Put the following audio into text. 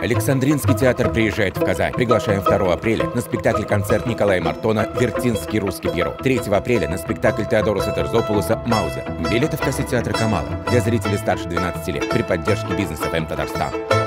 Александринский театр приезжает в Казань. Приглашаем 2 апреля на спектакль-концерт Николая Мартона «Вертинский русский Пьеро». 3 апреля на спектакль Теодороса Терзопулоса «Маузер». Билеты в кассе театра «Камала» для зрителей старше 12 лет при поддержке Бизнес ФМ Татарстан.